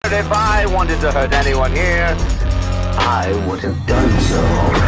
But if I wanted to hurt anyone here, I would have done so.